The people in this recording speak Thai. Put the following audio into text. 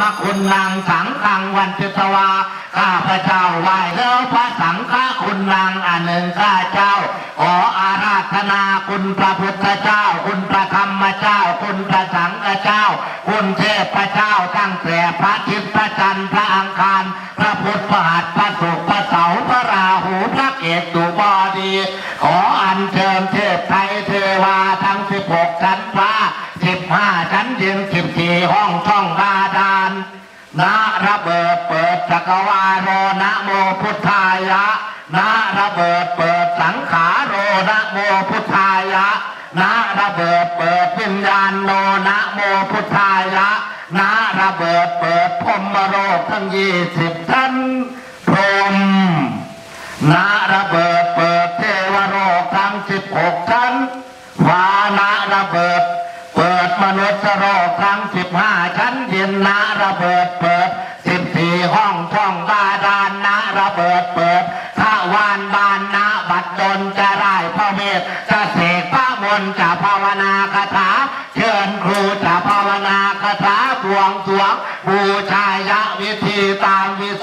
คุณนางสังฆังวันจิตวาข้าพระเจ้าไหว้แล้วพระสังฆคุณนางอันหนึ่งข้าเจ้าขออาราธนาคุณพระพุทธเจ้าคุณพระธรรมเจ้าคุณพระสังฆเจ้าคุณเทพเจ้าตั้งแต่พระอาทิตย์พระจันทร์พระอังคารพระพุทธพระหัตถ์พระศุกร์พระเสาร์พระราหูพระเกศตุบดีขออัญเชิญเทพไทยเทวาทั้ง16ชั้นฟ้า15ชั้นดิน14ห้องช่องบาดาลนะระเบิดเปิดจักรวาโรนะโมพุทธายะนะระเบิดเปิดสังขาโรนะโมพุทธายะนะระเบิดเปิดวิญญาณโนนะโมพุทธายะนะระเบิดเปิดพรหมโลกทั้ง20ชั้นพรหมนะระเบิดเปิดเทวโลกทั้ง16ชั้นวานะระเบิดเปิดมนุษย์โลกทั้ง15ชั้นดินนะระเบิดเปิด14ห้องช่องบาดาลนะระเบิดเปิดทวารบานนะบัดดลจะได้พระเมตจะเสกพระมนต์จะภาวนาคาถาเชิญครูจะภาวนาคาถาบวงสรวงบูชายะวิธีตามวิ